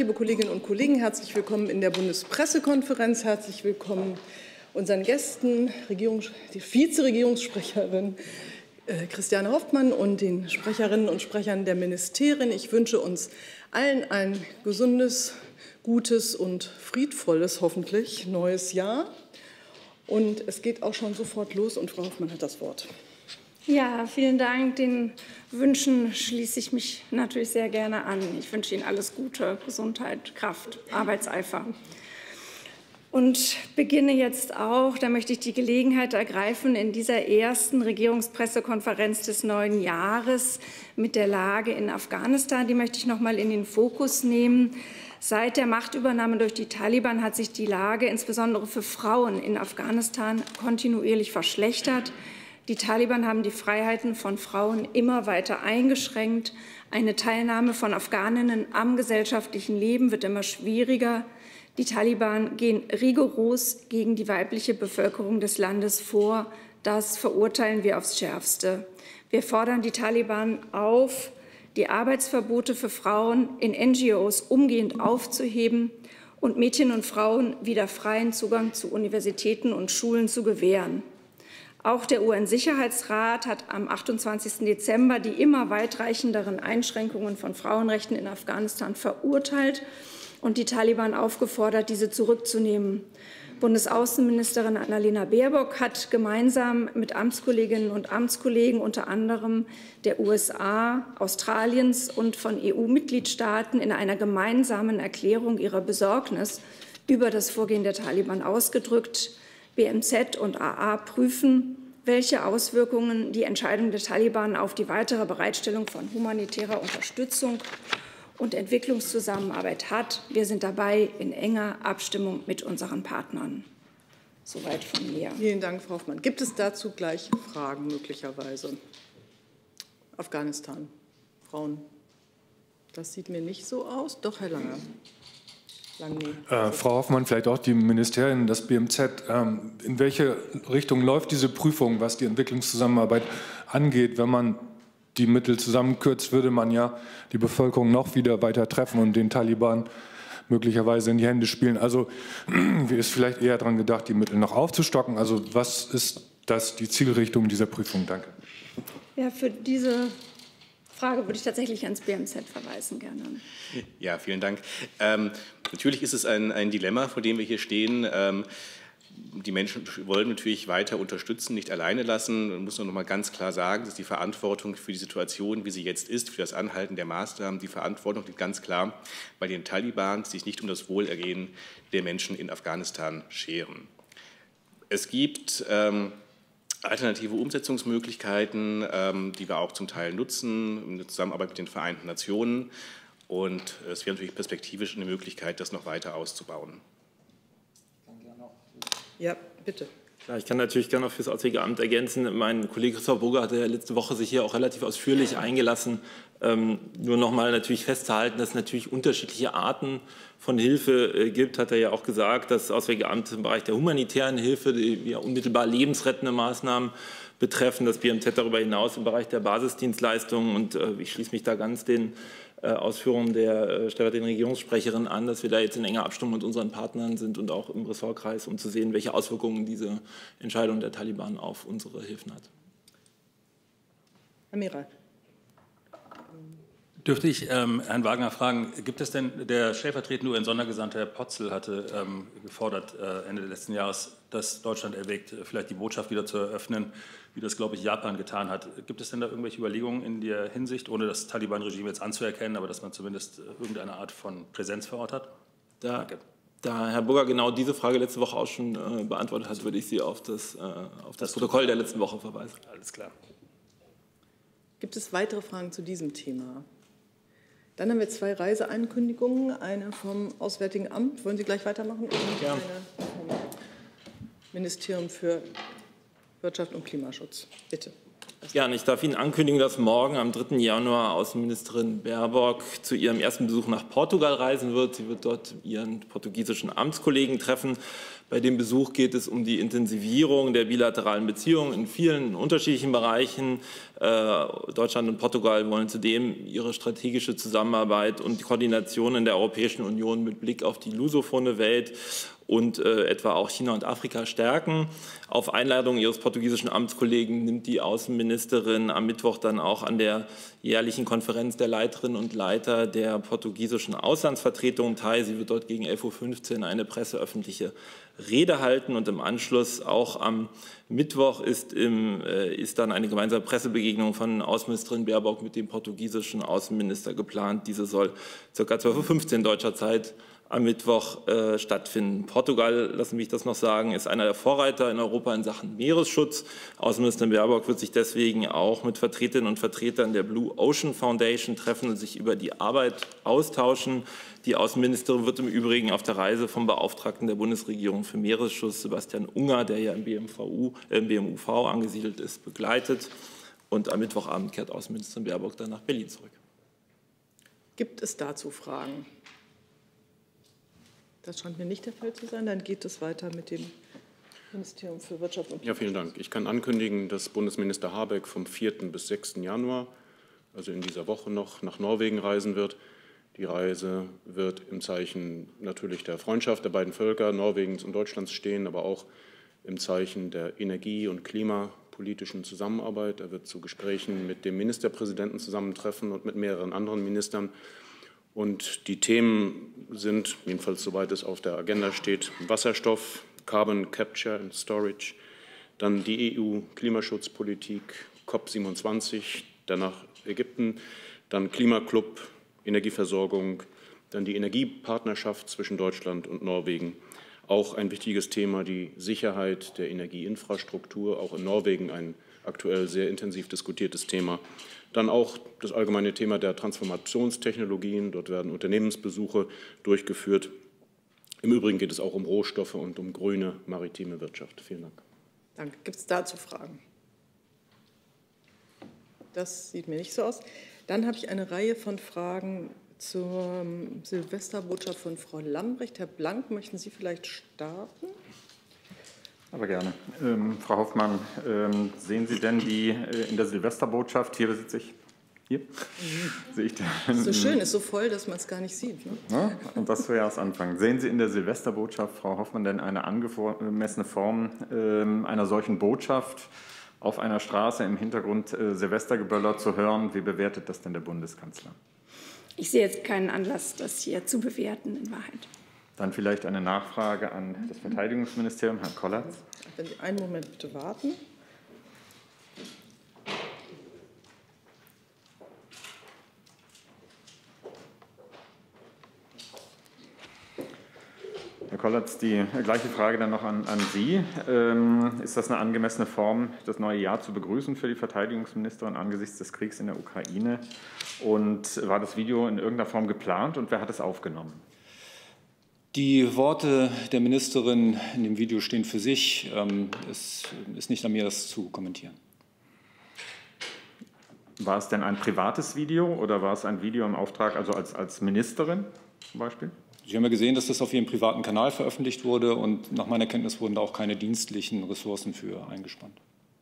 Liebe Kolleginnen und Kollegen, herzlich willkommen in der Bundespressekonferenz. Herzlich willkommen unseren Gästen, die Vizeregierungssprecherin Christiane Hoffmann und den Sprecherinnen und Sprechern der Ministerien. Ich wünsche uns allen ein gesundes, gutes und friedvolles, hoffentlich, neues Jahr. Und es geht auch schon sofort los und Frau Hoffmann hat das Wort. Ja, vielen Dank. Den Wünschen schließe ich mich natürlich sehr gerne an. Ich wünsche Ihnen alles Gute, Gesundheit, Kraft, Arbeitseifer. Und beginne jetzt auch, da möchte ich die Gelegenheit ergreifen, in dieser ersten Regierungspressekonferenz des neuen Jahres mit der Lage in Afghanistan. Die möchte ich noch mal in den Fokus nehmen. Seit der Machtübernahme durch die Taliban hat sich die Lage insbesondere für Frauen in Afghanistan kontinuierlich verschlechtert. Die Taliban haben die Freiheiten von Frauen immer weiter eingeschränkt. Eine Teilnahme von Afghaninnen am gesellschaftlichen Leben wird immer schwieriger. Die Taliban gehen rigoros gegen die weibliche Bevölkerung des Landes vor. Das verurteilen wir aufs Schärfste. Wir fordern die Taliban auf, die Arbeitsverbote für Frauen in NGOs umgehend aufzuheben und Mädchen und Frauen wieder freien Zugang zu Universitäten und Schulen zu gewähren. Auch der UN-Sicherheitsrat hat am 28. Dezember die immer weitreichenderen Einschränkungen von Frauenrechten in Afghanistan verurteilt und die Taliban aufgefordert, diese zurückzunehmen. Bundesaußenministerin Annalena Baerbock hat gemeinsam mit Amtskolleginnen und Amtskollegen unter anderem der USA, Australiens und von EU-Mitgliedstaaten in einer gemeinsamen Erklärung ihrer Besorgnis über das Vorgehen der Taliban ausgedrückt. BMZ und AA prüfen, welche Auswirkungen die Entscheidung der Taliban auf die weitere Bereitstellung von humanitärer Unterstützung und Entwicklungszusammenarbeit hat. Wir sind dabei in enger Abstimmung mit unseren Partnern. Soweit von mir. Vielen Dank, Frau Hoffmann. Gibt es dazu gleich Fragen möglicherweise? Afghanistan, Frauen. Das sieht mir nicht so aus. Doch, Herr Langer. Frau Hoffmann, vielleicht auch die Ministerien, das BMZ. In welche Richtung läuft diese Prüfung, was die Entwicklungszusammenarbeit angeht? Wenn man die Mittel zusammenkürzt, würde man ja die Bevölkerung noch wieder weiter treffen und den Taliban möglicherweise in die Hände spielen. Also ist vielleicht eher daran gedacht, die Mittel noch aufzustocken. Also was ist die Zielrichtung dieser Prüfung? Danke. Ja, für diese Frage würde ich tatsächlich ans BMZ verweisen gerne. Ja, vielen Dank. Natürlich ist es ein Dilemma, vor dem wir hier stehen. Die Menschen wollen natürlich weiter unterstützen, nicht alleine lassen. Man muss noch mal ganz klar sagen, dass die Verantwortung für die Situation, wie sie jetzt ist, für das Anhalten der Maßnahmen, die Verantwortung liegt ganz klar bei den Taliban, die sich nicht um das Wohlergehen der Menschen in Afghanistan scheren. Es gibt alternative Umsetzungsmöglichkeiten, die wir auch zum Teil nutzen, in der Zusammenarbeit mit den Vereinten Nationen. Und es wäre natürlich perspektivisch eine Möglichkeit, das noch weiter auszubauen. Ja, bitte. Ja, ich kann natürlich gerne noch für das Auswärtige Amt ergänzen. Mein Kollege Christoph Burger hatte ja letzte Woche sich hier auch relativ ausführlich eingelassen. Nur noch mal natürlich festzuhalten, dass es natürlich unterschiedliche Arten von Hilfe gibt, hat er ja auch gesagt, dass das Auswärtige Amt im Bereich der humanitären Hilfe, die ja unmittelbar lebensrettende Maßnahmen betreffen, das BMZ darüber hinaus im Bereich der Basisdienstleistungen. Und ich schließe mich da ganz den Ausführungen der stellvertretenden Regierungssprecherin an, dass wir da jetzt in enger Abstimmung mit unseren Partnern sind und auch im Ressortkreis, um zu sehen, welche Auswirkungen diese Entscheidung der Taliban auf unsere Hilfen hat. Herr Miral. Dürfte ich Herrn Wagner fragen, gibt es denn, der stellvertretende UN-Sondergesandte Herr Potzel hatte gefordert Ende des letzten Jahres, dass Deutschland erwägt, vielleicht die Botschaft wieder zu eröffnen, wie das, glaube ich, Japan getan hat. Gibt es denn da irgendwelche Überlegungen in der Hinsicht, ohne das Taliban-Regime jetzt anzuerkennen, aber dass man zumindest irgendeine Art von Präsenz vor Ort hat? Danke. Da Herr Burger genau diese Frage letzte Woche auch schon beantwortet hat, würde ich Sie auf das Protokoll der letzten Woche verweisen. Alles klar. Gibt es weitere Fragen zu diesem Thema? Dann haben wir zwei Reiseankündigungen, eine vom Auswärtigen Amt. Wollen Sie gleich weitermachen? Und ja. Eine vom Ministerium für Wirtschaft und Klimaschutz. Bitte. Gerne. Ich darf Ihnen ankündigen, dass morgen am 3. Januar Außenministerin Baerbock zu ihrem ersten Besuch nach Portugal reisen wird. Sie wird dort ihren portugiesischen Amtskollegen treffen. Bei dem Besuch geht es um die Intensivierung der bilateralen Beziehungen in vielen unterschiedlichen Bereichen. Deutschland und Portugal wollen zudem ihre strategische Zusammenarbeit und die Koordination in der Europäischen Union mit Blick auf die lusophone Welt und etwa auch China und Afrika stärken. Auf Einladung ihres portugiesischen Amtskollegen nimmt die Außenministerin am Mittwoch dann auch an der jährlichen Konferenz der Leiterinnen und Leiter der portugiesischen Auslandsvertretungen teil. Sie wird dort gegen 11:15 Uhr eine presseöffentliche Rede halten und im Anschluss auch am Mittwoch ist dann eine gemeinsame Pressebegegnung von Außenministerin Baerbock mit dem portugiesischen Außenminister geplant. Diese soll ca. 12:15 Uhr deutscher Zeit am Mittwoch stattfinden. Portugal, lassen Sie mich das noch sagen, ist einer der Vorreiter in Europa in Sachen Meeresschutz. Außenministerin Baerbock wird sich deswegen auch mit Vertreterinnen und Vertretern der Blue Ocean Foundation treffen und sich über die Arbeit austauschen. Die Außenministerin wird im Übrigen auf der Reise vom Beauftragten der Bundesregierung für Meeresschutz, Sebastian Unger, der ja im BMUV angesiedelt ist, begleitet. Und am Mittwochabend kehrt Außenministerin Baerbock dann nach Berlin zurück. Gibt es dazu Fragen? Das scheint mir nicht der Fall zu sein. Dann geht es weiter mit dem Ministerium für Wirtschaft und Ja, vielen Dank. Ich kann ankündigen, dass Bundesminister Habeck vom 4. bis 6. Januar, also in dieser Woche noch, nach Norwegen reisen wird. Die Reise wird im Zeichen natürlich der Freundschaft der beiden Völker Norwegens und Deutschlands stehen, aber auch im Zeichen der energie- und klimapolitischen Zusammenarbeit. Er wird zu Gesprächen mit dem Ministerpräsidenten zusammentreffen und mit mehreren anderen Ministern. Und die Themen sind, jedenfalls soweit es auf der Agenda steht, Wasserstoff, Carbon Capture and Storage, dann die EU-Klimaschutzpolitik, COP27, danach Ägypten, dann Klimaclub, Energieversorgung, dann die Energiepartnerschaft zwischen Deutschland und Norwegen. Auch ein wichtiges Thema, die Sicherheit der Energieinfrastruktur, auch in Norwegen ein aktuell sehr intensiv diskutiertes Thema. Dann auch das allgemeine Thema der Transformationstechnologien. Dort werden Unternehmensbesuche durchgeführt. Im Übrigen geht es auch um Rohstoffe und um grüne maritime Wirtschaft. Vielen Dank. Danke. Gibt es dazu Fragen? Das sieht mir nicht so aus. Dann habe ich eine Reihe von Fragen zur Silvesterbotschaft von Frau Lambrecht. Herr Blank, möchten Sie vielleicht starten? Aber gerne. Frau Hoffmann, sehen Sie denn die in der Silvesterbotschaft, hier sitze ich, hier, sehe ich den, So schön, ist so voll, dass man es gar nicht sieht. Ne? Ja, und das wäre das Anfang. Sehen Sie in der Silvesterbotschaft, Frau Hoffmann, denn eine angemessene Form einer solchen Botschaft, auf einer Straße im Hintergrund Silvestergeböller zu hören? Wie bewertet das denn der Bundeskanzler? Ich sehe jetzt keinen Anlass, das hier zu bewerten, in Wahrheit. Dann vielleicht eine Nachfrage an das Verteidigungsministerium, Herrn Kollatz. Wenn Sie einen Moment bitte warten. Herr Kollatz, die gleiche Frage dann noch an Sie. Ist das eine angemessene Form, das neue Jahr zu begrüßen für die Verteidigungsministerin angesichts des Kriegs in der Ukraine? Und war das Video in irgendeiner Form geplant und wer hat es aufgenommen? Die Worte der Ministerin in dem Video stehen für sich. Es ist nicht an mir, das zu kommentieren. War es denn ein privates Video oder war es ein Video im Auftrag, also als Ministerin zum Beispiel? Sie haben ja gesehen, dass das auf Ihrem privaten Kanal veröffentlicht wurde und nach meiner Kenntnis wurden da auch keine dienstlichen Ressourcen für eingespannt.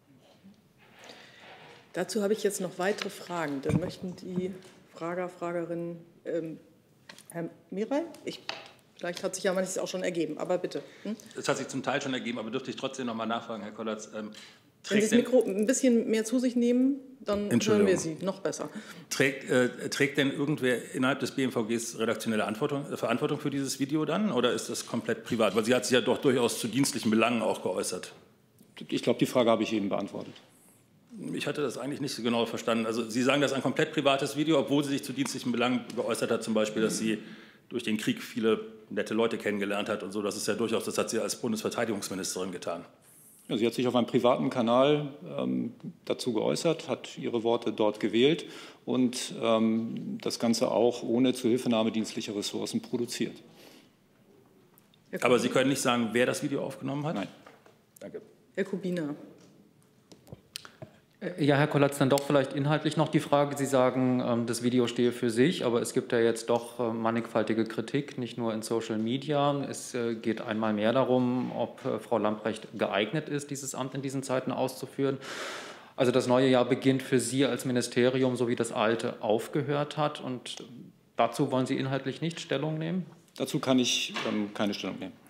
Dazu habe ich jetzt noch weitere Fragen. Dann möchten die Fragerinnen, Herr Miray, vielleicht hat sich ja manches auch schon ergeben, aber bitte. Das hat sich zum Teil schon ergeben, aber dürfte ich trotzdem noch mal nachfragen, Herr Kollatz. Wenn Sie das Mikro ein bisschen mehr zu sich nehmen, dann hören wir Sie noch besser. Trägt denn irgendwer innerhalb des BMVGs redaktionelle Verantwortung für dieses Video dann, oder ist das komplett privat? Weil sie hat sich ja doch durchaus zu dienstlichen Belangen auch geäußert. Ich glaube, die Frage habe ich eben beantwortet. Ich hatte das eigentlich nicht so genau verstanden. Also Sie sagen, das ist ein komplett privates Video, obwohl sie sich zu dienstlichen Belangen geäußert hat, zum Beispiel, dass sie durch den Krieg viele nette Leute kennengelernt hat und so. Das ist ja durchaus, das hat sie als Bundesverteidigungsministerin getan. Ja, sie hat sich auf einem privaten Kanal dazu geäußert, hat ihre Worte dort gewählt und das Ganze auch ohne Zuhilfenahme dienstlicher Ressourcen produziert. Aber Sie können nicht sagen, wer das Video aufgenommen hat? Nein. Danke. Herr Kubina. Ja, Herr Kollatz, dann doch vielleicht inhaltlich noch die Frage. Sie sagen, das Video stehe für sich, aber es gibt ja jetzt doch mannigfaltige Kritik, nicht nur in Social Media. Es geht einmal mehr darum, ob Frau Lambrecht geeignet ist, dieses Amt in diesen Zeiten auszuführen. Also das neue Jahr beginnt für Sie als Ministerium, so wie das alte aufgehört hat. Und dazu wollen Sie inhaltlich nicht Stellung nehmen? Dazu kann ich keine Stellung nehmen.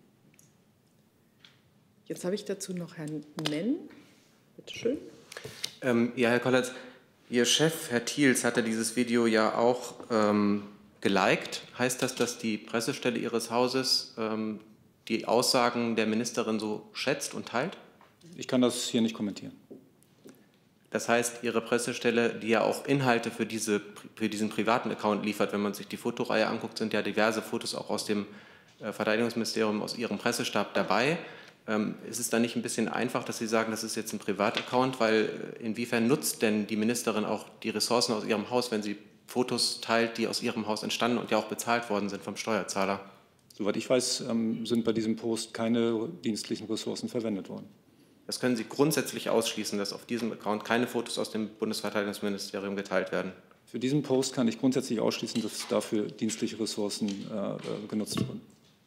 Jetzt habe ich dazu noch Herrn Menn. Bitte schön. Ja, Herr Kollatz, Ihr Chef, Herr Thiels, hatte dieses Video ja auch geliked. Heißt das, dass die Pressestelle Ihres Hauses die Aussagen der Ministerin so schätzt und teilt? Ich kann das hier nicht kommentieren. Das heißt, Ihre Pressestelle, die ja auch Inhalte für diesen privaten Account liefert, wenn man sich die Fotoreihe anguckt, sind ja diverse Fotos auch aus dem Verteidigungsministerium, aus Ihrem Pressestab dabei. Ist es dann nicht ein bisschen einfach, dass Sie sagen, das ist jetzt ein Privataccount, weil inwiefern nutzt denn die Ministerin auch die Ressourcen aus ihrem Haus, wenn sie Fotos teilt, die aus ihrem Haus entstanden und ja auch bezahlt worden sind vom Steuerzahler? Soweit ich weiß, sind bei diesem Post keine dienstlichen Ressourcen verwendet worden. Das können Sie grundsätzlich ausschließen, dass auf diesem Account keine Fotos aus dem Bundesverteidigungsministerium geteilt werden? Für diesen Post kann ich grundsätzlich ausschließen, dass dafür dienstliche Ressourcen genutzt wurden.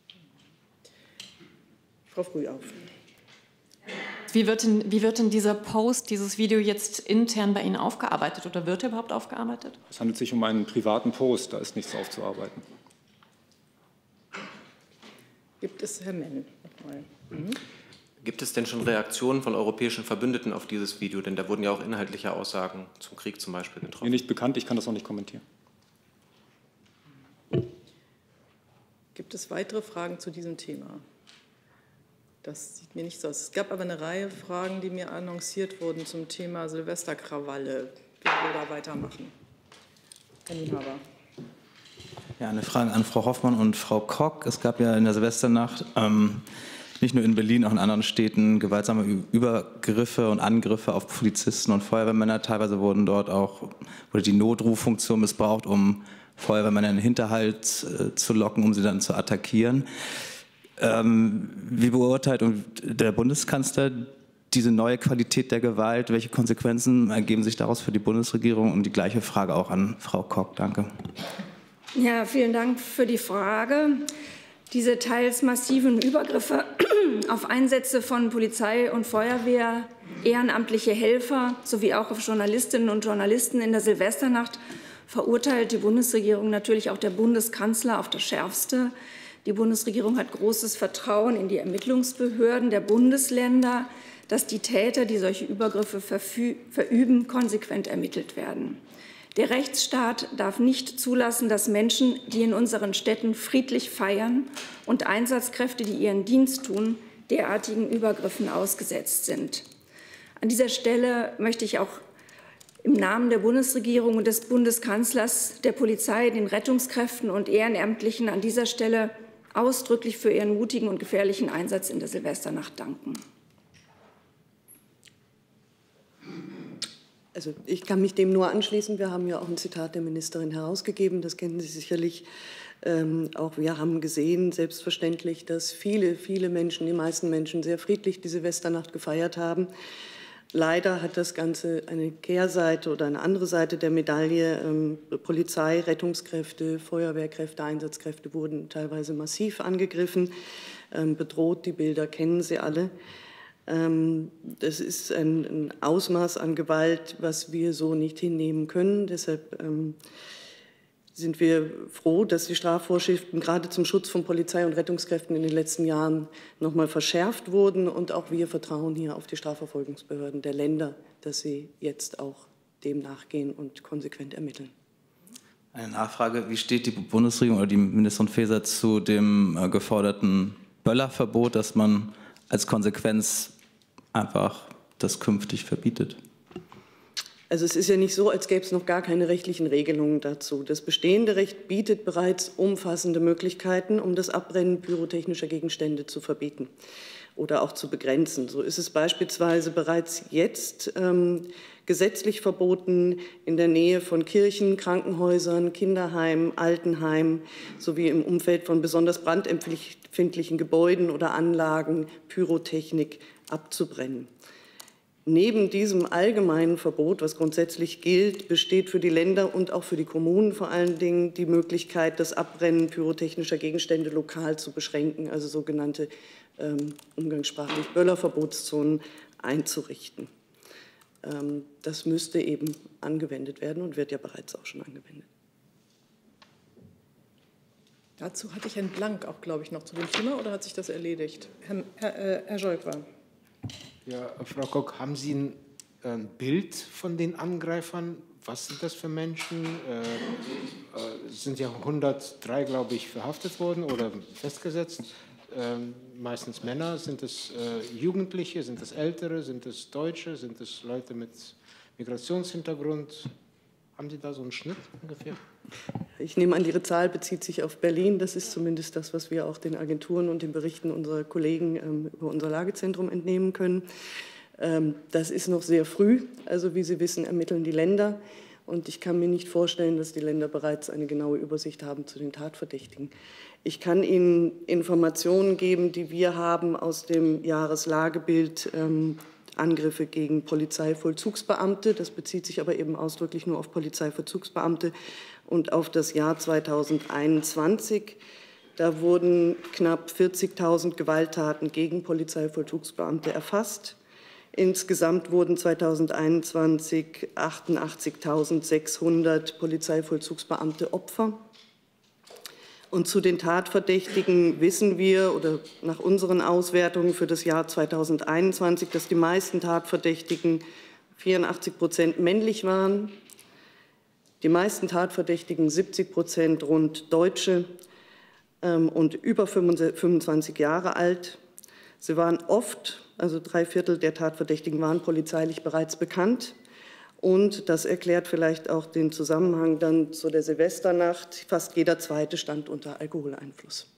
Frau Frühauf. Wie wird denn dieser Post, dieses Video jetzt intern bei Ihnen aufgearbeitet oder wird er überhaupt aufgearbeitet? Es handelt sich um einen privaten Post, da ist nichts aufzuarbeiten. Gibt es, Herr Menn, nochmal. Gibt es denn schon Reaktionen von europäischen Verbündeten auf dieses Video? Denn da wurden ja auch inhaltliche Aussagen zum Krieg zum Beispiel getroffen. Mir nicht bekannt, ich kann das auch nicht kommentieren. Gibt es weitere Fragen zu diesem Thema? Das sieht mir nicht so aus. Es gab aber eine Reihe Fragen, die mir annonciert wurden zum Thema Silvesterkrawalle. Wer will da weitermachen? Herr Nienhaber. Ja, eine Frage an Frau Hoffmann und Frau Kock. Es gab ja in der Silvesternacht nicht nur in Berlin, auch in anderen Städten gewaltsame Übergriffe und Angriffe auf Polizisten und Feuerwehrmänner. Teilweise wurde die Notruffunktion missbraucht, um Feuerwehrmänner in den Hinterhalt zu locken, um sie dann zu attackieren. Wie beurteilt der Bundeskanzler diese neue Qualität der Gewalt? Welche Konsequenzen ergeben sich daraus für die Bundesregierung? Und die gleiche Frage auch an Frau Kock. Danke. Ja, vielen Dank für die Frage. Diese teils massiven Übergriffe auf Einsätze von Polizei und Feuerwehr, ehrenamtliche Helfer sowie auch auf Journalistinnen und Journalisten in der Silvesternacht verurteilt die Bundesregierung, natürlich auch der Bundeskanzler, auf das Schärfste. Die Bundesregierung hat großes Vertrauen in die Ermittlungsbehörden der Bundesländer, dass die Täter, die solche Übergriffe verüben, konsequent ermittelt werden. Der Rechtsstaat darf nicht zulassen, dass Menschen, die in unseren Städten friedlich feiern, und Einsatzkräfte, die ihren Dienst tun, derartigen Übergriffen ausgesetzt sind. An dieser Stelle möchte ich auch im Namen der Bundesregierung und des Bundeskanzlers, der Polizei, den Rettungskräften und Ehrenamtlichen an dieser Stelle ausdrücklich für ihren mutigen und gefährlichen Einsatz in der Silvesternacht danken. Also ich kann mich dem nur anschließen. Wir haben ja auch ein Zitat der Ministerin herausgegeben. Das kennen Sie sicherlich. Auch wir haben gesehen, selbstverständlich, dass viele, viele Menschen, die meisten Menschen, sehr friedlich die Silvesternacht gefeiert haben. Leider hat das Ganze eine Kehrseite oder eine andere Seite der Medaille. Polizei, Rettungskräfte, Feuerwehrkräfte, Einsatzkräfte wurden teilweise massiv angegriffen, bedroht. Die Bilder kennen Sie alle. Das ist ein Ausmaß an Gewalt, was wir so nicht hinnehmen können. Deshalb sind wir froh, dass die Strafvorschriften gerade zum Schutz von Polizei und Rettungskräften in den letzten Jahren noch mal verschärft wurden. Und auch wir vertrauen hier auf die Strafverfolgungsbehörden der Länder, dass sie jetzt auch dem nachgehen und konsequent ermitteln. Eine Nachfrage, wie steht die Bundesregierung oder die Ministerin Faeser zu dem geforderten Böllerverbot, dass man als Konsequenz einfach das künftig verbietet? Also es ist ja nicht so, als gäbe es noch gar keine rechtlichen Regelungen dazu. Das bestehende Recht bietet bereits umfassende Möglichkeiten, um das Abbrennen pyrotechnischer Gegenstände zu verbieten oder auch zu begrenzen. So ist es beispielsweise bereits jetzt gesetzlich verboten, in der Nähe von Kirchen, Krankenhäusern, Kinderheimen, Altenheimen sowie im Umfeld von besonders brandempfindlichen Gebäuden oder Anlagen Pyrotechnik abzubrennen. Neben diesem allgemeinen Verbot, was grundsätzlich gilt, besteht für die Länder und auch für die Kommunen vor allen Dingen die Möglichkeit, das Abbrennen pyrotechnischer Gegenstände lokal zu beschränken, also sogenannte umgangssprachlich Böllerverbotszonen einzurichten. Das müsste eben angewendet werden und wird ja bereits auch schon angewendet. Dazu hatte ich einen Blank auch, glaube ich, noch zu dem Thema, oder hat sich das erledigt? Herr Scholk war. Ja, Frau Kock, haben Sie ein Bild von den Angreifern? Was sind das für Menschen? Sind ja 103, glaube ich, verhaftet worden oder festgesetzt. Meistens Männer. Sind es Jugendliche? Sind es Ältere? Sind es Deutsche? Sind es Leute mit Migrationshintergrund? Haben Sie da so einen Schnitt ungefähr? Ich nehme an, Ihre Zahl bezieht sich auf Berlin. Das ist zumindest das, was wir auch den Agenturen und den Berichten unserer Kollegen über unser Lagezentrum entnehmen können. Das ist noch sehr früh. Also wie Sie wissen, ermitteln die Länder. Und ich kann mir nicht vorstellen, dass die Länder bereits eine genaue Übersicht haben zu den Tatverdächtigen. Ich kann Ihnen Informationen geben, die wir haben aus dem Jahreslagebild Angriffe gegen Polizeivollzugsbeamte. Das bezieht sich aber eben ausdrücklich nur auf Polizeivollzugsbeamte und auf das Jahr 2021. Da wurden knapp 40.000 Gewalttaten gegen Polizeivollzugsbeamte erfasst. Insgesamt wurden 2021 88.600 Polizeivollzugsbeamte Opfer. Und zu den Tatverdächtigen wissen wir, oder nach unseren Auswertungen für das Jahr 2021, dass die meisten Tatverdächtigen 84% männlich waren, die meisten Tatverdächtigen 70% rund Deutsche und über 25 Jahre alt. Sie waren oft, also 3/4 der Tatverdächtigen waren polizeilich bereits bekannt. Und das erklärt vielleicht auch den Zusammenhang dann zu der Silvesternacht. Fast jeder Zweite stand unter Alkoholeinfluss.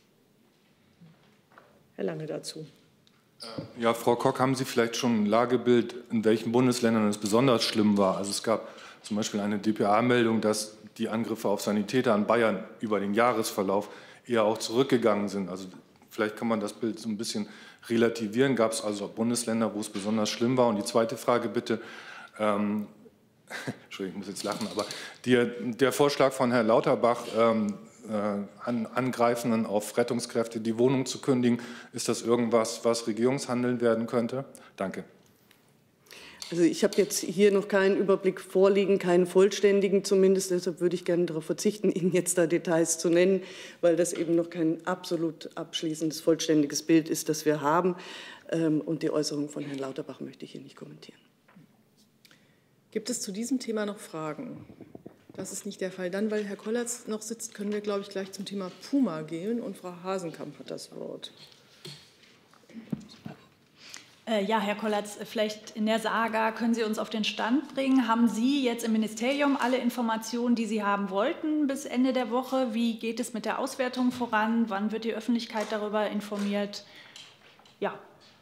Herr Lange dazu. Ja, Frau Kock, haben Sie vielleicht schon ein Lagebild, in welchen Bundesländern es besonders schlimm war? Also es gab zum Beispiel eine dpa-Meldung, dass die Angriffe auf Sanitäter in Bayern über den Jahresverlauf eher auch zurückgegangen sind. Also vielleicht kann man das Bild so ein bisschen relativieren. Gab es also Bundesländer, wo es besonders schlimm war? Und die zweite Frage bitte. Entschuldigung, ich muss jetzt lachen, aber der Vorschlag von Herrn Lauterbach, Angreifenden auf Rettungskräfte die Wohnung zu kündigen, ist das irgendwas, was Regierungshandeln werden könnte? Danke. Also ich habe jetzt hier noch keinen Überblick vorliegen, keinen vollständigen zumindest. Deshalb würde ich gerne darauf verzichten, Ihnen jetzt da Details zu nennen, weil das eben noch kein absolut abschließendes, vollständiges Bild ist, das wir haben. Und die Äußerung von Herrn Lauterbach möchte ich hier nicht kommentieren. Gibt es zu diesem Thema noch Fragen? Das ist nicht der Fall. Dann, weil Herr Kollatz noch sitzt, können wir, glaube ich, gleich zum Thema Puma gehen. Und Frau Hasenkamp hat das Wort. Ja, Herr Kollatz, vielleicht in der Saga können Sie uns auf den Stand bringen. Haben Sie jetzt im Ministerium alle Informationen, die Sie haben wollten bis Ende der Woche? Wie geht es mit der Auswertung voran? Wann wird die Öffentlichkeit darüber informiert? Ja.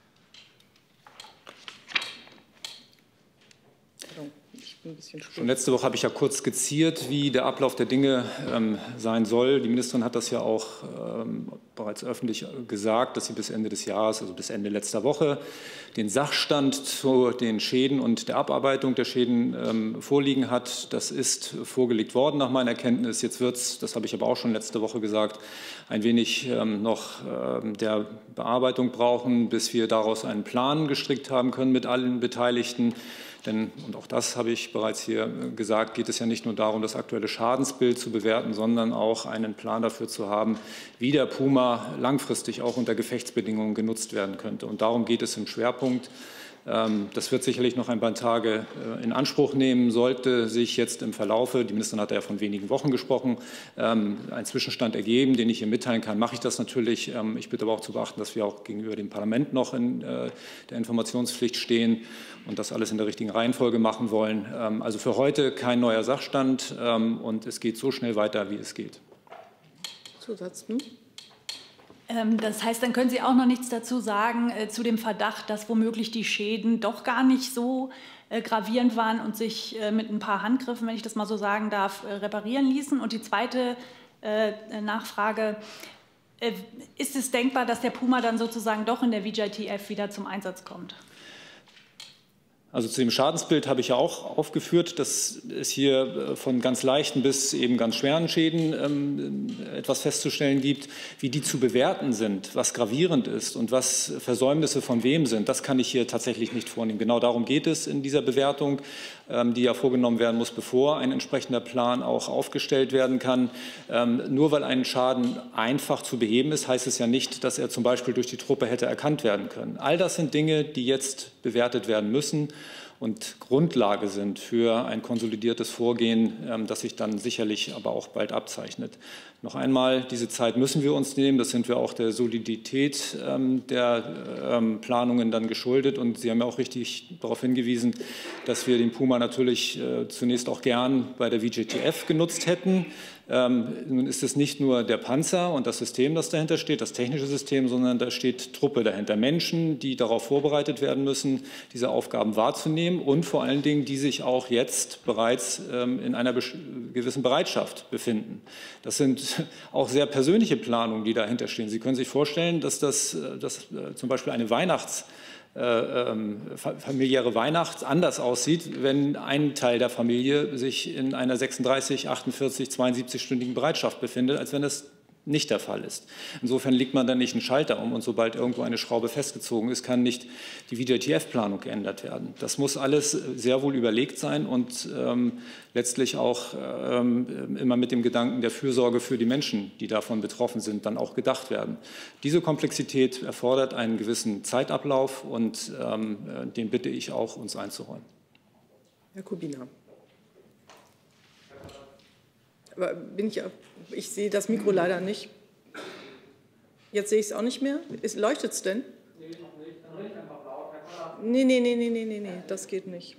Schon letzte Woche habe ich ja kurz skizziert, wie der Ablauf der Dinge sein soll. Die Ministerin hat das ja auch bereits öffentlich gesagt, dass sie bis Ende des Jahres, also bis Ende letzter Woche, den Sachstand zu den Schäden und der Abarbeitung der Schäden vorliegen hat. Das ist vorgelegt worden nach meiner Kenntnis. Jetzt wird es, das habe ich aber auch schon letzte Woche gesagt, ein wenig noch der Bearbeitung brauchen, bis wir daraus einen Plan gestrickt haben können mit allen Beteiligten. Denn, und auch das habe ich bereits hier gesagt, geht es ja nicht nur darum, das aktuelle Schadensbild zu bewerten, sondern auch einen Plan dafür zu haben, wie der Puma langfristig auch unter Gefechtsbedingungen genutzt werden könnte. Und darum geht es im Schwerpunkt. Das wird sicherlich noch ein paar Tage in Anspruch nehmen, sollte sich jetzt im Verlaufe, die Ministerin hat ja von wenigen Wochen gesprochen, ein Zwischenstand ergeben, den ich hier mitteilen kann, mache ich das natürlich. Ich bitte aber auch zu beachten, dass wir auch gegenüber dem Parlament noch in der Informationspflicht stehen und das alles in der richtigen Reihenfolge machen wollen. Also für heute kein neuer Sachstand und es geht so schnell weiter, wie es geht. Zusatz, Das heißt, dann können Sie auch noch nichts dazu sagen zu dem Verdacht, dass womöglich die Schäden doch gar nicht so gravierend waren und sich mit ein paar Handgriffen, wenn ich das mal so sagen darf, reparieren ließen. Und die zweite Nachfrage, ist es denkbar, dass der Puma dann sozusagen doch in der VJTF wieder zum Einsatz kommt? Also zu dem Schadensbild habe ich ja auch aufgeführt, dass es hier von ganz leichten bis eben ganz schweren Schäden etwas festzustellen gibt. Wie die zu bewerten sind, was gravierend ist und was Versäumnisse von wem sind, das kann ich hier tatsächlich nicht vornehmen. Genau darum geht es in dieser Bewertung, die ja vorgenommen werden muss, bevor ein entsprechender Plan auch aufgestellt werden kann. Nur weil ein Schaden einfach zu beheben ist, heißt es ja nicht, dass er zum Beispiel durch die Truppe hätte erkannt werden können. All das sind Dinge, die jetzt bewertet werden müssen und Grundlage sind für ein konsolidiertes Vorgehen, das sich dann sicherlich aber auch bald abzeichnet. Noch einmal, diese Zeit müssen wir uns nehmen. Das sind wir auch der Solidität der Planungen dann geschuldet. Und Sie haben ja auch richtig darauf hingewiesen, dass wir den Puma natürlich zunächst auch gern bei der VJTF genutzt hätten. Nun ist es nicht nur der Panzer und das System, das dahinter steht, das technische System, sondern da steht Truppe dahinter. Menschen, die darauf vorbereitet werden müssen, diese Aufgaben wahrzunehmen und vor allen Dingen, die sich auch jetzt bereits in einer gewissen Bereitschaft befinden. Das sind auch sehr persönliche Planungen, die dahinter stehen. Sie können sich vorstellen, dass zum Beispiel eine familiäre Weihnacht anders aussieht, wenn ein Teil der Familie sich in einer 36, 48, 72-stündigen Bereitschaft befindet, als wenn es nicht der Fall ist. Insofern legt man dann nicht einen Schalter um und sobald irgendwo eine Schraube festgezogen ist, kann nicht die VJTF-Planung geändert werden. Das muss alles sehr wohl überlegt sein und letztlich auch immer mit dem Gedanken der Fürsorge für die Menschen, die davon betroffen sind, dann auch gedacht werden. Diese Komplexität erfordert einen gewissen Zeitablauf und den bitte ich auch, uns einzuräumen. Herr Kubina. Aber ich sehe das Mikro leider nicht. Jetzt sehe ich es auch nicht mehr. Leuchtet es denn? Nee, noch nicht. Dann rede ich einfach laut. Nee, das geht nicht.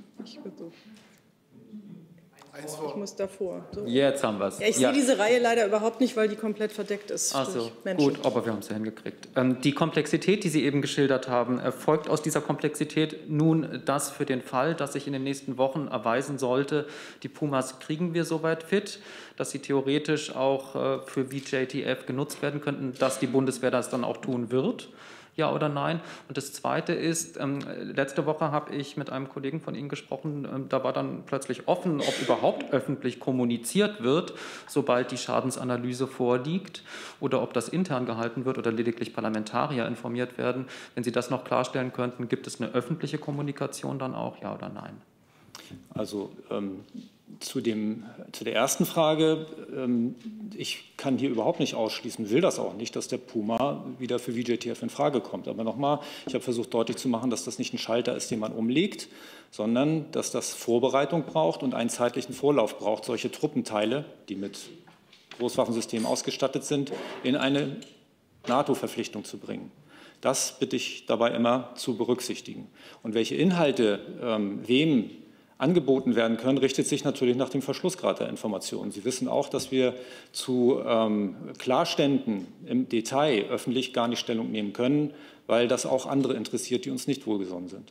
Ich muss davor. So. Jetzt haben wir es. Ja, ich sehe diese Reihe leider überhaupt nicht, weil die komplett verdeckt ist. Ach so, gut, aber wir haben es ja hingekriegt. Die Komplexität, die Sie eben geschildert haben, erfolgt aus dieser Komplexität nun das für den Fall, dass sich in den nächsten Wochen erweisen sollte, die Pumas kriegen wir soweit fit, dass sie theoretisch auch für VJTF genutzt werden könnten, dass die Bundeswehr das dann auch tun wird. Ja oder nein? Und das Zweite ist, letzte Woche habe ich mit einem Kollegen von Ihnen gesprochen, da war dann plötzlich offen, ob überhaupt öffentlich kommuniziert wird, sobald die Schadensanalyse vorliegt oder ob das intern gehalten wird oder lediglich Parlamentarier informiert werden. Wenn Sie das noch klarstellen könnten, gibt es eine öffentliche Kommunikation dann auch, ja oder nein? Also zu der ersten Frage, ich kann hier überhaupt nicht ausschließen, will das auch nicht, dass der Puma wieder für VJTF in Frage kommt. Aber nochmal, ich habe versucht deutlich zu machen, dass das nicht ein Schalter ist, den man umlegt, sondern dass das Vorbereitung braucht und einen zeitlichen Vorlauf braucht, solche Truppenteile, die mit Großwaffensystemen ausgestattet sind, in eine NATO-Verpflichtung zu bringen. Das bitte ich dabei immer zu berücksichtigen. Und welche Inhalte wem angeboten werden können, richtet sich natürlich nach dem Verschlussgrad der Informationen. Sie wissen auch, dass wir zu Klarständen im Detail öffentlich gar nicht Stellung nehmen können, weil das auch andere interessiert, die uns nicht wohlgesonnen sind.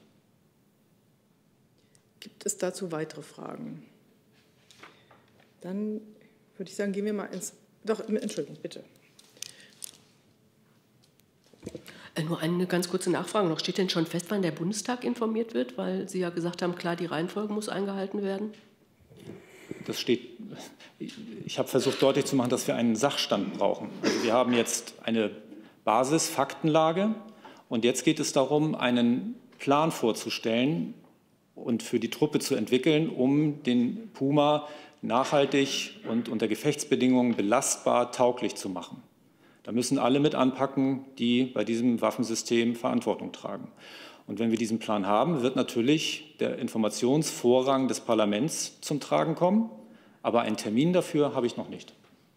Gibt es dazu weitere Fragen? Dann würde ich sagen, gehen wir mal ins... Doch, Entschuldigung, bitte. Nur eine ganz kurze Nachfrage noch. Steht denn schon fest, wann der Bundestag informiert wird? Weil Sie ja gesagt haben, klar, die Reihenfolge muss eingehalten werden. Das steht, ich habe versucht deutlich zu machen, dass wir einen Sachstand brauchen. Also wir haben jetzt eine Basis, Faktenlage und jetzt geht es darum, einen Plan vorzustellen und für die Truppe zu entwickeln, um den Puma nachhaltig und unter Gefechtsbedingungen belastbar tauglich zu machen. Da müssen alle mit anpacken, die bei diesem Waffensystem Verantwortung tragen. Und wenn wir diesen Plan haben, wird natürlich der Informationsvorrang des Parlaments zum Tragen kommen. Aber einen Termin dafür habe ich noch nicht.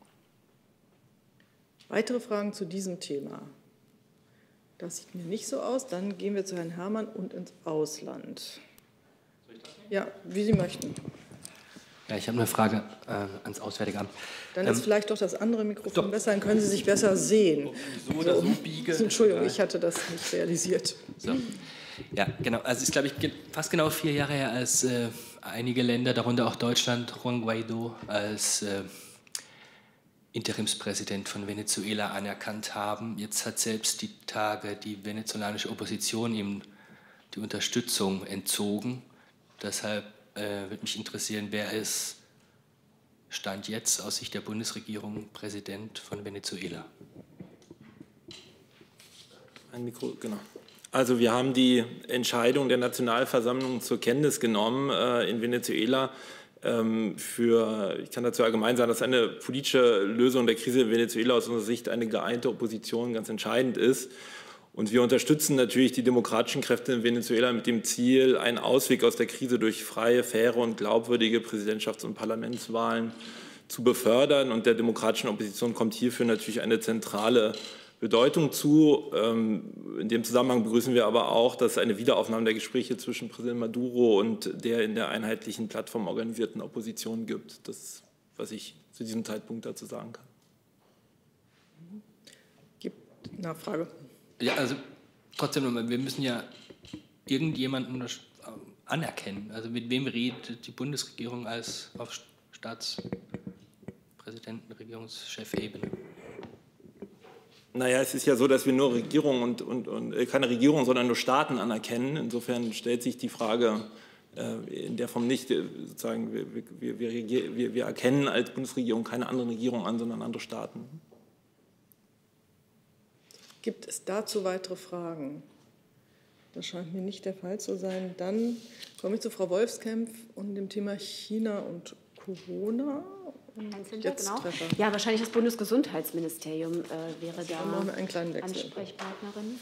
Weitere Fragen zu diesem Thema? Das sieht mir nicht so aus. Dann gehen wir zu Herrn Herrmann und ins Ausland. Ja, wie Sie möchten. Ja, ich habe eine Frage ans Auswärtige Amt. Dann ist vielleicht doch das andere Mikrofon besser, dann können Sie sich besser sehen. So oder so biege. Entschuldigung, ich hatte das nicht realisiert. So. Ja, genau. Also es ist, glaube ich, fast genau 4 Jahre her, als einige Länder, darunter auch Deutschland, Juan Guaidó als Interimspräsident von Venezuela anerkannt haben. Jetzt hat selbst die Tage die venezolanische Opposition ihm die Unterstützung entzogen. Deshalb würde mich interessieren, wer ist Stand jetzt aus Sicht der Bundesregierung Präsident von Venezuela? Ein Mikro, genau. Also wir haben die Entscheidung der Nationalversammlung zur Kenntnis genommen in Venezuela. Ich kann dazu allgemein sagen, dass eine politische Lösung der Krise in Venezuela aus unserer Sicht eine geeinte Opposition ganz entscheidend ist. Und wir unterstützen natürlich die demokratischen Kräfte in Venezuela mit dem Ziel, einen Ausweg aus der Krise durch freie, faire und glaubwürdige Präsidentschafts- und Parlamentswahlen zu befördern. Und der demokratischen Opposition kommt hierfür natürlich eine zentrale Bedeutung zu. In dem Zusammenhang begrüßen wir aber auch, dass es eine Wiederaufnahme der Gespräche zwischen Präsident Maduro und der in der einheitlichen Plattform organisierten Opposition gibt. Das ist, was ich zu diesem Zeitpunkt dazu sagen kann. Gibt Nachfrage? Ja, also trotzdem nochmal, wir müssen ja irgendjemanden anerkennen. Also mit wem redet die Bundesregierung als auf Staatspräsidenten, Regierungschefebene? Naja, es ist ja so, dass wir nur Regierung und keine Regierung, sondern nur Staaten anerkennen. Insofern stellt sich die Frage in der Form nicht, sozusagen, wir erkennen als Bundesregierung keine anderen Regierungen an, sondern andere Staaten. Gibt es dazu weitere Fragen? Das scheint mir nicht der Fall zu sein. Dann komme ich zu Frau Wolfskämpf und dem Thema China und Corona. Genau. Ja, wahrscheinlich das Bundesgesundheitsministerium wäre da einen kleinen Wechsel. Ansprechpartnerin.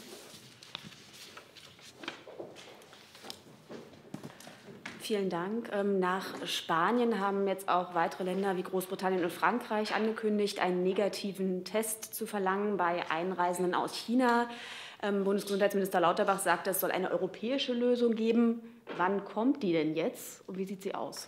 Vielen Dank. Nach Spanien haben jetzt auch weitere Länder wie Großbritannien und Frankreich angekündigt, einen negativen Test zu verlangen bei Einreisenden aus China. Bundesgesundheitsminister Lauterbach sagt, es soll eine europäische Lösung geben. Wann kommt die denn jetzt und wie sieht sie aus?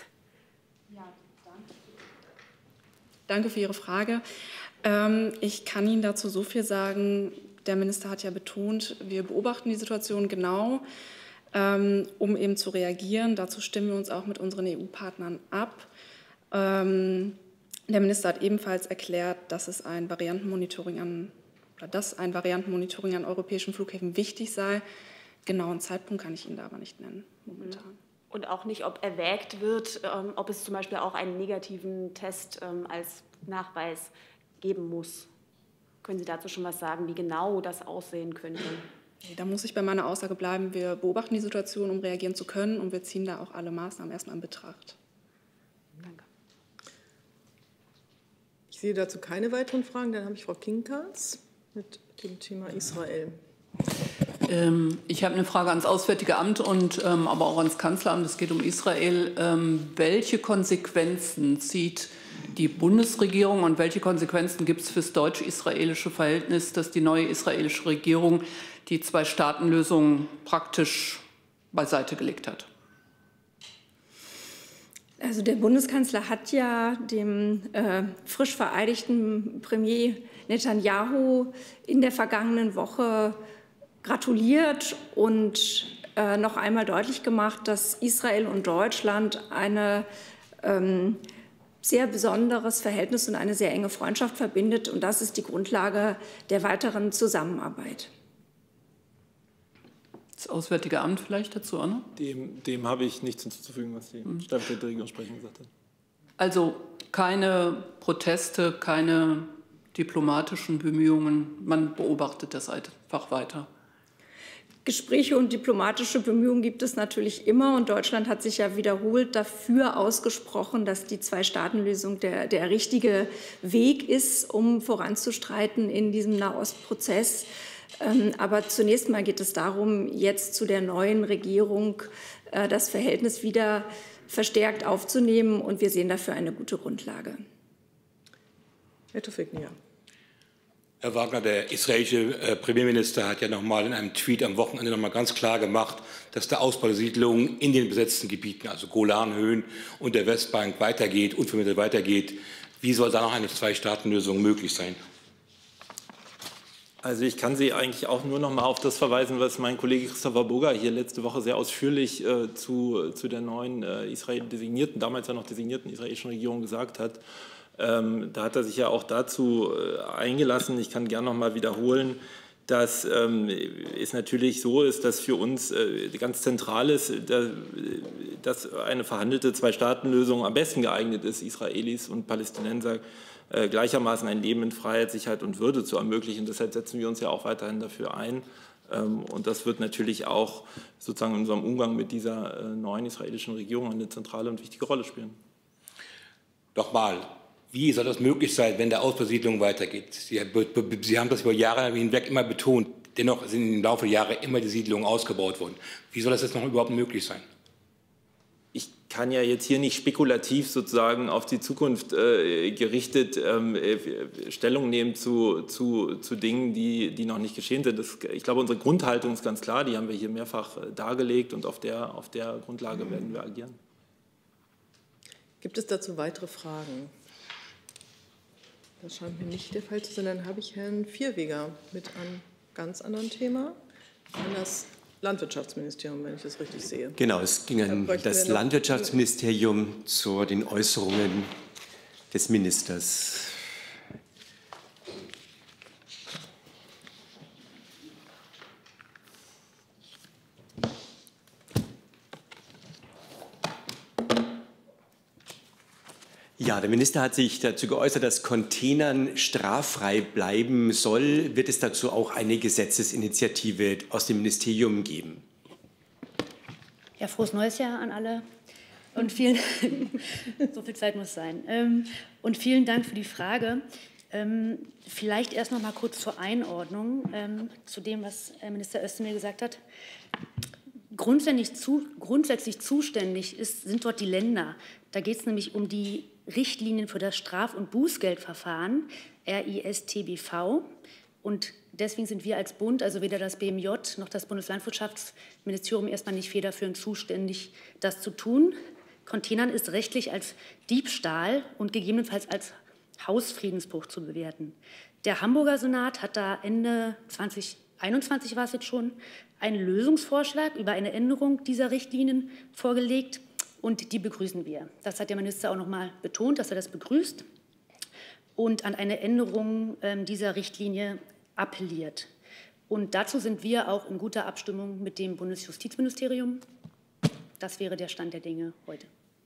Danke für Ihre Frage. Ich kann Ihnen dazu so viel sagen. Der Minister hat ja betont, wir beobachten die Situation genau, um eben zu reagieren. Dazu stimmen wir uns auch mit unseren EU-Partnern ab. Der Minister hat ebenfalls erklärt, dass ein Variantenmonitoring an europäischen Flughäfen wichtig sei. Genauen Zeitpunkt kann ich Ihnen da aber nicht nennen momentan. Und auch nicht, ob erwägt wird, ob es zum Beispiel auch einen negativen Test als Nachweis geben muss. Können Sie dazu schon was sagen, wie genau das aussehen könnte? Da muss ich bei meiner Aussage bleiben. Wir beobachten die Situation, um reagieren zu können, und wir ziehen da auch alle Maßnahmen erstmal in Betracht. Danke. Ich sehe dazu keine weiteren Fragen. Dann habe ich Frau Kinkertz mit dem Thema Israel. Ich habe eine Frage ans Auswärtige Amt und aber auch ans Kanzleramt. Es geht um Israel. Welche Konsequenzen zieht die Bundesregierung und welche Konsequenzen gibt es für das deutsch-israelische Verhältnis, dass die neue israelische Regierung die Zwei-Staaten-Lösung praktisch beiseite gelegt hat? Also der Bundeskanzler hat ja dem frisch vereidigten Premier Netanyahu in der vergangenen Woche gratuliert und noch einmal deutlich gemacht, dass Israel und Deutschland ein sehr besonderes Verhältnis und eine sehr enge Freundschaft verbindet. Und das ist die Grundlage der weiteren Zusammenarbeit. Das Auswärtige Amt vielleicht dazu, Anna? Dem habe ich nichts hinzuzufügen, was die stellvertretende Regierungssprecherin gesagt hat. Also keine Proteste, keine diplomatischen Bemühungen. Man beobachtet das einfach weiter. Gespräche und diplomatische Bemühungen gibt es natürlich immer. Und Deutschland hat sich ja wiederholt dafür ausgesprochen, dass die Zwei-Staaten-Lösung der richtige Weg ist, um voranzustreiten in diesem Nahostprozess. Aber zunächst mal geht es darum, jetzt zu der neuen Regierung das Verhältnis wieder verstärkt aufzunehmen. Und wir sehen dafür eine gute Grundlage. Herr Tufeknia. Herr Wagner, der israelische Premierminister hat ja nochmal in einem Tweet am Wochenende nochmal ganz klar gemacht, dass der Ausbau der Siedlungen in den besetzten Gebieten, also Golanhöhen und der Westbank, weitergeht, unvermittelt weitergeht. Wie soll da noch eine Zwei-Staaten-Lösung möglich sein? Also ich kann Sie eigentlich auch nur noch mal auf das verweisen, was mein Kollege Christopher Burger hier letzte Woche sehr ausführlich zu der neuen damals ja noch designierten israelischen Regierung gesagt hat. Da hat er sich ja auch dazu eingelassen. Ich kann gerne noch mal wiederholen, dass es natürlich so ist, dass für uns ganz zentral ist, dass eine verhandelte Zwei-Staaten-Lösung am besten geeignet ist, Israelis und Palästinenser gleichermaßen ein Leben in Freiheit, Sicherheit und Würde zu ermöglichen. Deshalb setzen wir uns ja auch weiterhin dafür ein. Und das wird natürlich auch sozusagen in unserem Umgang mit dieser neuen israelischen Regierung eine zentrale und wichtige Rolle spielen. Nochmal, wie soll das möglich sein, wenn der Ausbesiedlung weitergeht? Sie haben das über Jahre hinweg immer betont. Dennoch sind im Laufe der Jahre immer die Siedlungen ausgebaut worden. Wie soll das jetzt noch überhaupt möglich sein? Ich kann ja jetzt hier nicht spekulativ sozusagen auf die Zukunft gerichtet Stellung nehmen zu Dingen, die noch nicht geschehen sind. Ich glaube, unsere Grundhaltung ist ganz klar, die haben wir hier mehrfach dargelegt und auf der Grundlage werden wir agieren. Gibt es dazu weitere Fragen? Das scheint mir nicht der Fall zu sein. Dann habe ich Herrn Vierweger mit einem ganz anderen Thema, an das Landwirtschaftsministerium, wenn ich das richtig sehe. Genau, es ging an das Landwirtschaftsministerium zu den Äußerungen des Ministers. Ja, der Minister hat sich dazu geäußert, dass Containern straffrei bleiben soll. Wird es dazu auch eine Gesetzesinitiative aus dem Ministerium geben? Ja, frohes neues Jahr an alle. Und vielen so viel Zeit muss sein. Und vielen Dank für die Frage. Vielleicht erst noch mal kurz zur Einordnung zu dem, was Minister Özdemir gesagt hat. Grundsätzlich zuständig sind dort die Länder. Da geht es nämlich um die Richtlinien für das Straf- und Bußgeldverfahren, RISTBV. Und deswegen sind wir als Bund, also weder das BMJ noch das Bundeslandwirtschaftsministerium, erstmal nicht federführend zuständig, das zu tun. Containern ist rechtlich als Diebstahl und gegebenenfalls als Hausfriedensbruch zu bewerten. Der Hamburger Senat hat da Ende 2021 war es jetzt schon, einen Lösungsvorschlag über eine Änderung dieser Richtlinien vorgelegt. Und die begrüßen wir. Das hat der Minister auch noch mal betont, dass er das begrüßt und an eine Änderung dieser Richtlinie appelliert. Und dazu sind wir auch in guter Abstimmung mit dem Bundesjustizministerium. Das wäre der Stand der Dinge heute.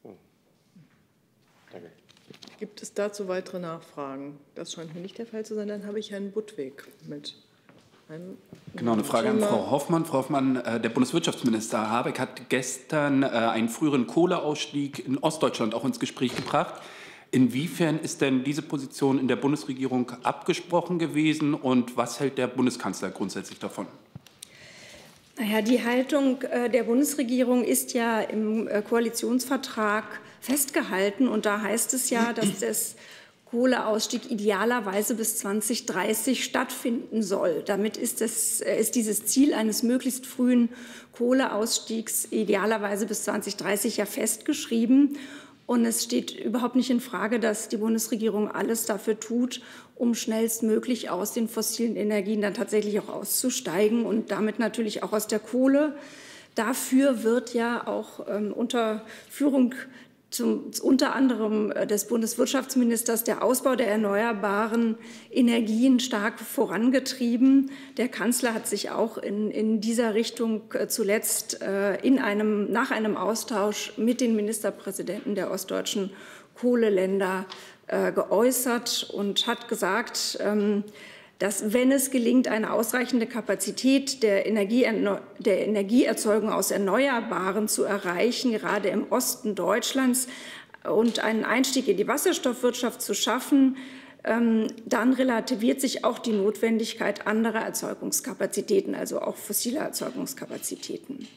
Danke. Gibt es dazu weitere Nachfragen? Das scheint mir nicht der Fall zu sein. Dann habe ich Herrn Budwig mit. Genau, eine Frage an Frau Hoffmann. Frau Hoffmann, der Bundeswirtschaftsminister Habeck hat gestern einen früheren Kohleausstieg in Ostdeutschland auch ins Gespräch gebracht. Inwiefern ist denn diese Position in der Bundesregierung abgesprochen gewesen und was hält der Bundeskanzler grundsätzlich davon? Naja, die Haltung der Bundesregierung ist ja im Koalitionsvertrag festgehalten. Und da heißt es ja, dass das Kohleausstieg idealerweise bis 2030 stattfinden soll. Damit ist dieses Ziel eines möglichst frühen Kohleausstiegs idealerweise bis 2030 ja festgeschrieben. Und es steht überhaupt nicht in Frage, dass die Bundesregierung alles dafür tut, um schnellstmöglich aus den fossilen Energien dann tatsächlich auch auszusteigen und damit natürlich auch aus der Kohle. Dafür wird ja auch unter Führung unter anderem des Bundeswirtschaftsministers der Ausbau der erneuerbaren Energien stark vorangetrieben. Der Kanzler hat sich auch in dieser Richtung zuletzt nach einem Austausch mit den Ministerpräsidenten der ostdeutschen Kohleländer geäußert und hat gesagt, dass, wenn es gelingt, eine ausreichende Kapazität der Energieerzeugung aus Erneuerbaren zu erreichen, gerade im Osten Deutschlands, und einen Einstieg in die Wasserstoffwirtschaft zu schaffen, dann relativiert sich auch die Notwendigkeit anderer Erzeugungskapazitäten, also auch fossiler Erzeugungskapazitäten.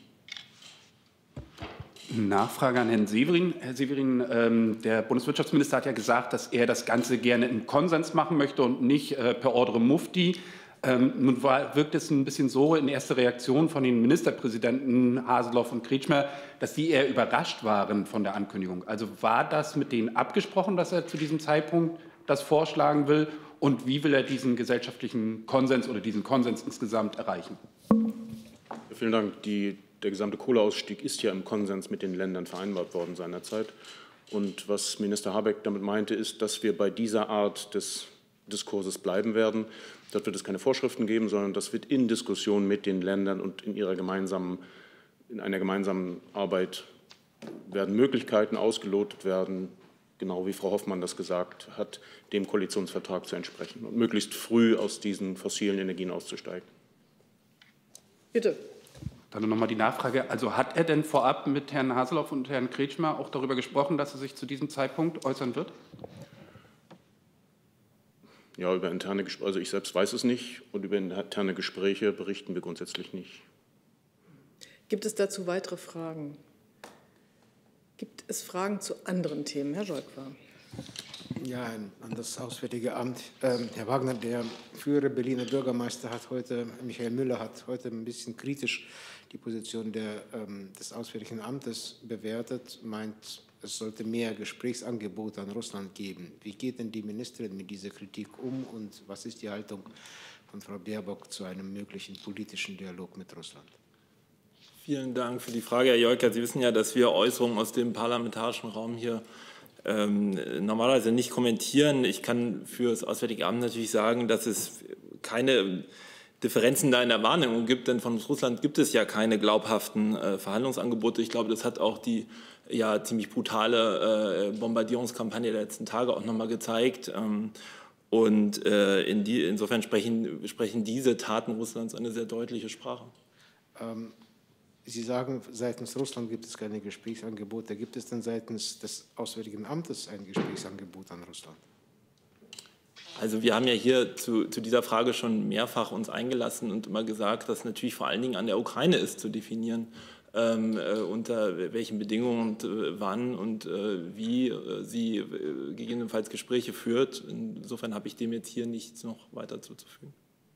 Nachfrage an Herrn Severin. Herr Severin, der Bundeswirtschaftsminister hat ja gesagt, dass er das Ganze gerne im Konsens machen möchte und nicht per Ordre Mufti. Nun wirkt es ein bisschen so in erster Reaktion von den Ministerpräsidenten Haseloff und Kretschmer, dass die eher überrascht waren von der Ankündigung. Also war das mit denen abgesprochen, dass er zu diesem Zeitpunkt das vorschlagen will? Und wie will er diesen gesellschaftlichen Konsens oder diesen Konsens insgesamt erreichen? Vielen Dank. Der gesamte Kohleausstieg ist ja im Konsens mit den Ländern vereinbart worden seinerzeit. Und was Minister Habeck damit meinte, ist, dass wir bei dieser Art des Diskurses bleiben werden. Dort wird es keine Vorschriften geben, sondern das wird in Diskussion mit den Ländern und in einer gemeinsamen Arbeit werden Möglichkeiten ausgelotet werden, genau wie Frau Hoffmann das gesagt hat, dem Koalitionsvertrag zu entsprechen und möglichst früh aus diesen fossilen Energien auszusteigen. Bitte. Dann noch mal die Nachfrage. Also hat er denn vorab mit Herrn Haseloff und Herrn Kretschmer auch darüber gesprochen, dass er sich zu diesem Zeitpunkt äußern wird? Ja, über interne Gespräche, also ich selbst weiß es nicht, und über interne Gespräche berichten wir grundsätzlich nicht. Gibt es dazu weitere Fragen? Gibt es Fragen zu anderen Themen? Herr Scholz. Ja, an das Auswärtige Amt. Herr Wagner, der frühere Berliner Bürgermeister Michael Müller hat heute ein bisschen kritisch die Position des Auswärtigen Amtes bewertet, meint, es sollte mehr Gesprächsangebote an Russland geben. Wie geht denn die Ministerin mit dieser Kritik um und was ist die Haltung von Frau Baerbock zu einem möglichen politischen Dialog mit Russland? Vielen Dank für die Frage, Herr Jolka. Sie wissen ja, dass wir Äußerungen aus dem parlamentarischen Raum hier normalerweise nicht kommentieren. Ich kann für das Auswärtige Amt natürlich sagen, dass es keine Differenzen da in der Wahrnehmung gibt, denn von Russland gibt es ja keine glaubhaften Verhandlungsangebote. Ich glaube, das hat auch die ja ziemlich brutale Bombardierungskampagne der letzten Tage auch nochmal gezeigt. Und insofern sprechen diese Taten Russlands eine sehr deutliche Sprache. Sie sagen, seitens Russland gibt es keine Gesprächsangebote. Gibt es denn seitens des Auswärtigen Amtes ein Gesprächsangebot an Russland? Also wir haben ja hier zu dieser Frage schon mehrfach uns eingelassen und immer gesagt, dass natürlich vor allen Dingen an der Ukraine ist zu definieren, unter welchen Bedingungen und wann und wie sie gegebenenfalls Gespräche führt. Insofern habe ich dem jetzt hier nichts noch weiter zuzufügen.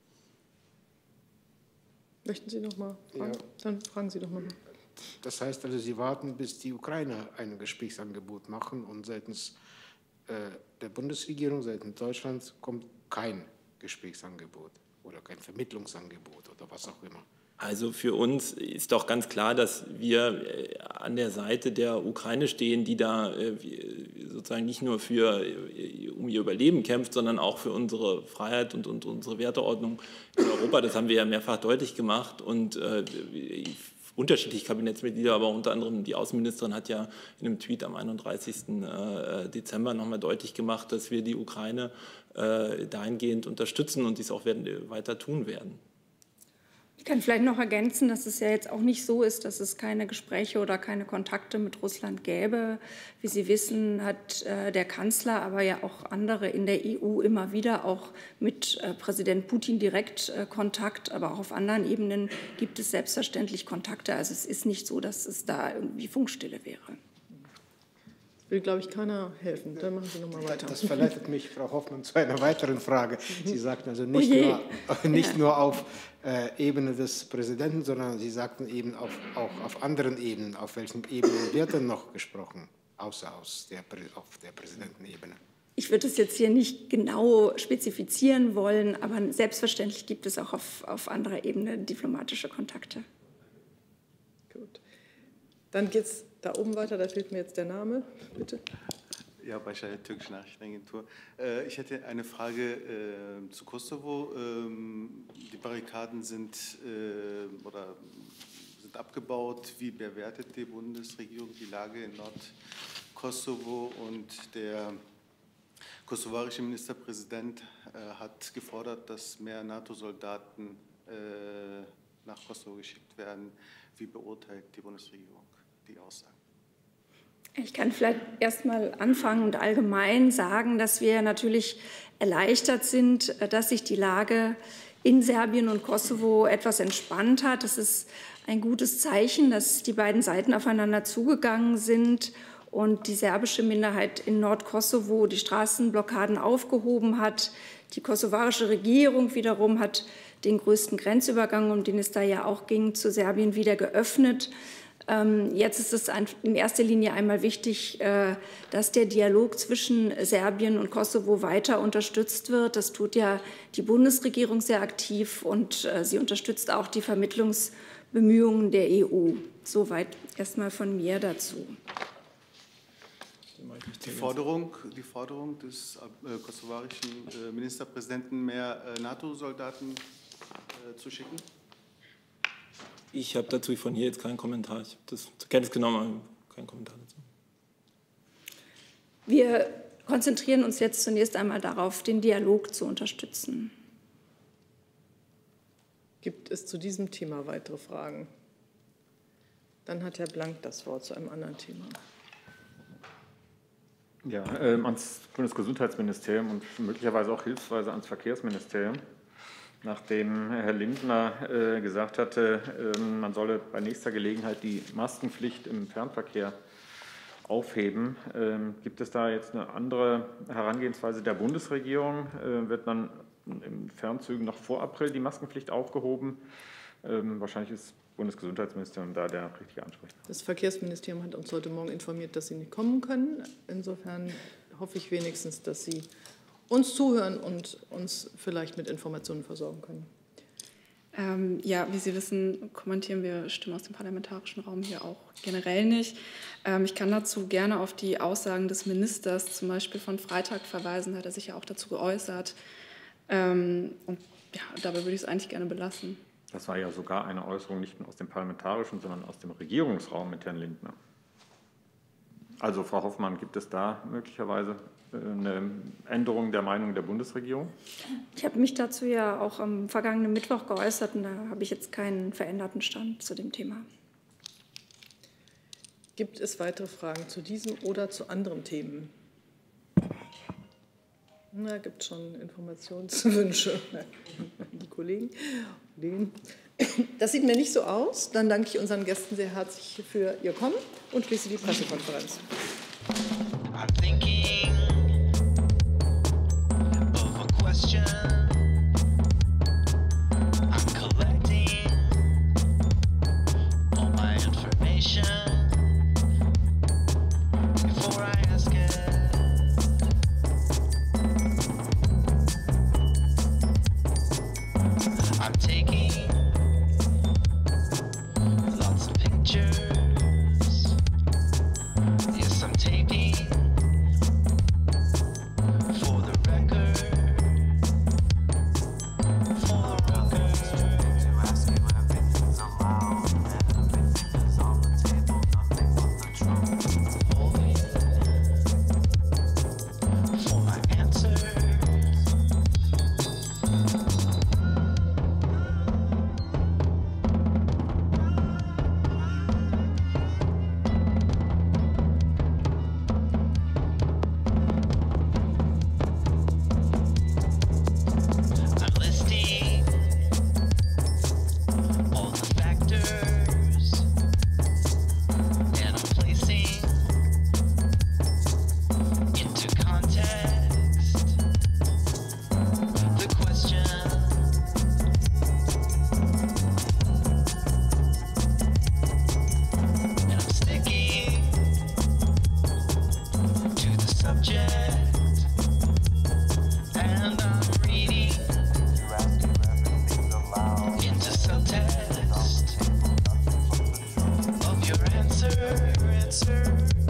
Möchten Sie noch mal fragen? Ja. Dann fragen Sie doch mal. Das heißt also, Sie warten, bis die Ukrainer ein Gesprächsangebot machen und seitens der Bundesregierung, seitens Deutschlands kommt kein Gesprächsangebot oder kein Vermittlungsangebot oder was auch immer. Also für uns ist doch ganz klar, dass wir an der Seite der Ukraine stehen, die da sozusagen nicht nur um ihr Überleben kämpft, sondern auch für unsere Freiheit und unsere Werteordnung in Europa. Das haben wir ja mehrfach deutlich gemacht und unterschiedliche Kabinettsmitglieder, aber unter anderem die Außenministerin hat ja in einem Tweet am 31. Dezember nochmal deutlich gemacht, dass wir die Ukraine dahingehend unterstützen und dies auch weiter tun werden. Ich kann vielleicht noch ergänzen, dass es ja jetzt auch nicht so ist, dass es keine Gespräche oder keine Kontakte mit Russland gäbe. Wie Sie wissen, hat der Kanzler, aber ja auch andere in der EU immer wieder auch mit Präsident Putin direkt Kontakt. Aber auch auf anderen Ebenen gibt es selbstverständlich Kontakte. Also es ist nicht so, dass es da irgendwie Funkstille wäre. Will, glaube ich, keiner helfen. Dann machen Sie noch mal weiter. Das verleitet mich, Frau Hoffmann, zu einer weiteren Frage. Sie sagten also nicht nur auf Ebene des Präsidenten, sondern Sie sagten eben auch auf anderen Ebenen. Auf welchen Ebenen wird denn noch gesprochen, außer auf der Präsidentenebene? Ich würde es jetzt hier nicht genau spezifizieren wollen, aber selbstverständlich gibt es auch auf anderer Ebene diplomatische Kontakte. Gut. Dann geht es da oben weiter, da fehlt mir jetzt der Name, bitte. Ja, bei der türkischen Nachrichtenagentur. Ich hätte eine Frage zu Kosovo. Die Barrikaden sind abgebaut. Wie bewertet die Bundesregierung die Lage in Nordkosovo? Und der kosovarische Ministerpräsident hat gefordert, dass mehr NATO-Soldaten nach Kosovo geschickt werden. Wie beurteilt die Bundesregierung die Aussagen? Ich kann vielleicht erst mal anfangen und allgemein sagen, dass wir natürlich erleichtert sind, dass sich die Lage in Serbien und Kosovo etwas entspannt hat. Das ist ein gutes Zeichen, dass die beiden Seiten aufeinander zugegangen sind und die serbische Minderheit in Nordkosovo die Straßenblockaden aufgehoben hat. Die kosovarische Regierung wiederum hat den größten Grenzübergang, um den es da ja auch ging, zu Serbien wieder geöffnet. Jetzt ist es in erster Linie einmal wichtig, dass der Dialog zwischen Serbien und Kosovo weiter unterstützt wird. Das tut ja die Bundesregierung sehr aktiv und sie unterstützt auch die Vermittlungsbemühungen der EU. Soweit erst mal von mir dazu. Die Forderung des kosovarischen Ministerpräsidenten, mehr NATO-Soldaten zu schicken? Ich habe dazu von hier jetzt keinen Kommentar. Ich habe das zur Kenntnis genommen, aber keinen Kommentar dazu. Wir konzentrieren uns jetzt zunächst einmal darauf, den Dialog zu unterstützen. Gibt es zu diesem Thema weitere Fragen? Dann hat Herr Blank das Wort zu einem anderen Thema. Ja, ans Bundesgesundheitsministerium und möglicherweise auch hilfsweise ans Verkehrsministerium. Nachdem Herr Lindner gesagt hatte, man solle bei nächster Gelegenheit die Maskenpflicht im Fernverkehr aufheben, gibt es da jetzt eine andere Herangehensweise der Bundesregierung? Wird dann in Fernzügen noch vor April die Maskenpflicht aufgehoben? Wahrscheinlich ist das Bundesgesundheitsministerium da der richtige Ansprechpartner. Das Verkehrsministerium hat uns heute Morgen informiert, dass Sie nicht kommen können. Insofern hoffe ich wenigstens, dass Sie uns zuhören und uns vielleicht mit Informationen versorgen können. Ja, wie Sie wissen, kommentieren wir Stimmen aus dem parlamentarischen Raum hier auch generell nicht. Ich kann dazu gerne auf die Aussagen des Ministers, zum Beispiel von Freitag, verweisen. Da hat er sich ja auch dazu geäußert. Und ja, dabei würde ich es eigentlich gerne belassen. Das war ja sogar eine Äußerung nicht nur aus dem parlamentarischen, sondern aus dem Regierungsraum mit Herrn Lindner. Also, Frau Hoffmann, gibt es da möglicherweise eine Änderung der Meinung der Bundesregierung? Ich habe mich dazu ja auch am vergangenen Mittwoch geäußert und da habe ich jetzt keinen veränderten Stand zu dem Thema. Gibt es weitere Fragen zu diesem oder zu anderen Themen? Da gibt es schon Informationswünsche. Die Kollegen. Das sieht mir nicht so aus. Dann danke ich unseren Gästen sehr herzlich für ihr Kommen und schließe die Pressekonferenz. Answer.